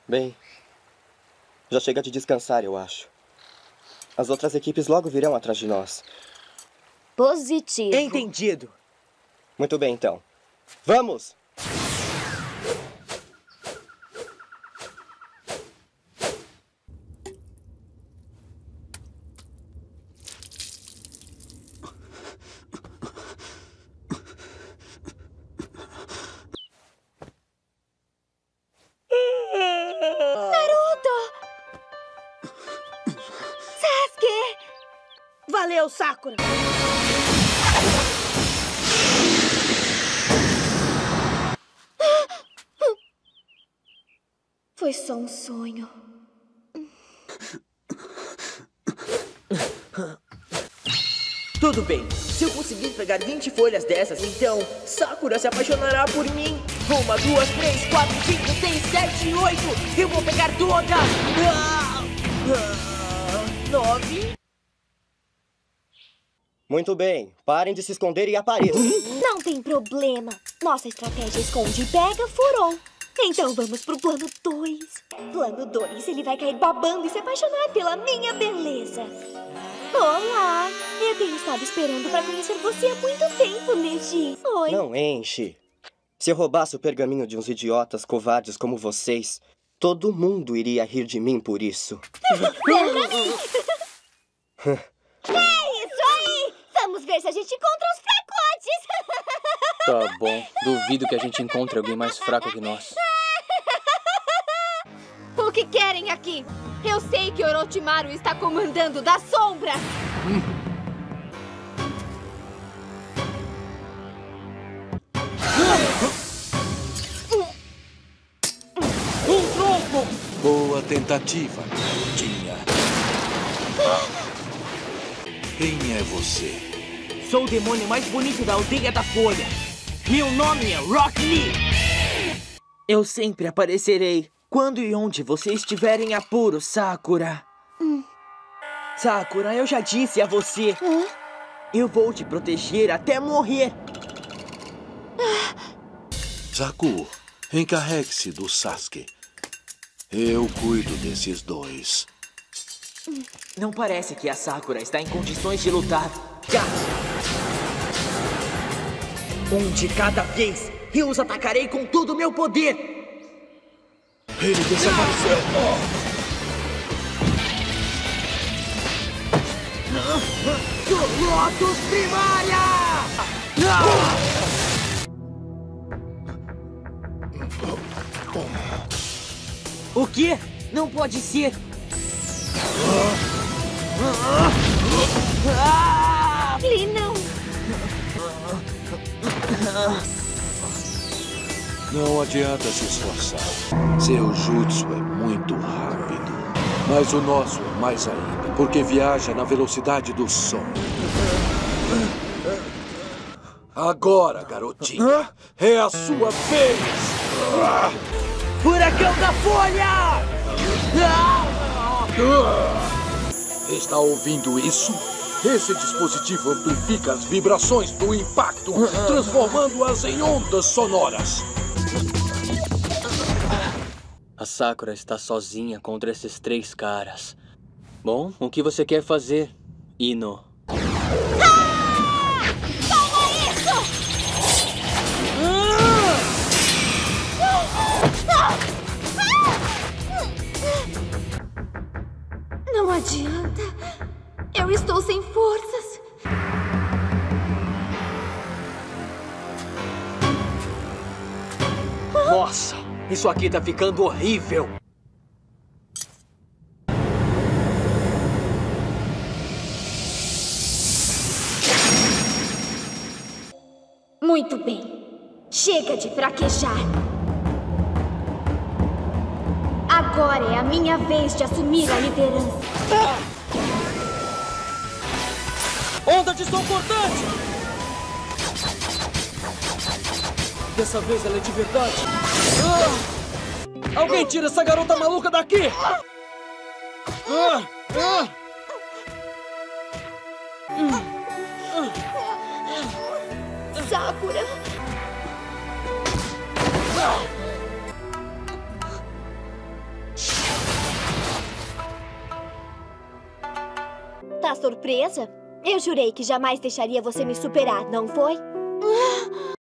Bem, já chega de descansar, eu acho. As outras equipes logo virão atrás de nós. Positivo. Entendido. Muito bem, então. Vamos! Valeu, Sakura! Foi só um sonho. Tudo bem. Se eu conseguir pegar 20 folhas dessas, então Sakura se apaixonará por mim. 1, 2, 3, 4, 5, 6, 7, 8. Eu vou pegar todas. 9. Muito bem. Parem de se esconder e apareçam. Não tem problema. Nossa estratégia esconde e pega furou. Então vamos pro plano 2. Plano 2, ele vai cair babando e se apaixonar pela minha beleza. Olá! Eu tenho estado esperando pra conhecer você há muito tempo, Neji. Oi. Não enche. Se eu roubasse o pergaminho de uns idiotas covardes como vocês, todo mundo iria rir de mim por isso. É isso aí! Vamos ver se a gente encontra os fracotes! Tá bom. Duvido que a gente encontre alguém mais fraco que nós. O que querem aqui? Eu sei que Orochimaru está comandando das sombras! Um tronco! Boa tentativa, garotinha. Quem é você? Sou o demônio mais bonito da aldeia da Folha. Meu nome é Rock Lee. Eu sempre aparecerei quando e onde você estiver em apuro, Sakura. Sakura, eu já disse a você. Eu vou te proteger até morrer. Zaku, encarregue-se do Sasuke. Eu cuido desses dois. Não parece que a Sakura está em condições de lutar. Já! Um de cada vez, eu os atacarei com todo o meu poder. Ele desapareceu. Lotus Primária! O quê? Não pode ser! Lee, não! Não adianta se esforçar. Seu jutsu é muito rápido. Mas o nosso é mais ainda, porque viaja na velocidade do som. Agora, garotinha, é a sua vez! Furacão da Folha! Está ouvindo isso? Esse dispositivo amplifica as vibrações do impacto, transformando-as em ondas sonoras. A Sakura está sozinha contra esses 3 caras. Bom, o que você quer fazer, Ino? Toma isso! Não adianta. Eu estou sem forças. Nossa, isso aqui tá ficando horrível. Muito bem. Chega de fraquejar. Agora é a minha vez de assumir a liderança. Onda de som cortante! Dessa vez ela é de verdade. Alguém tira essa garota maluca daqui! Sakura! Na surpresa? Eu jurei que jamais deixaria você me superar, não foi?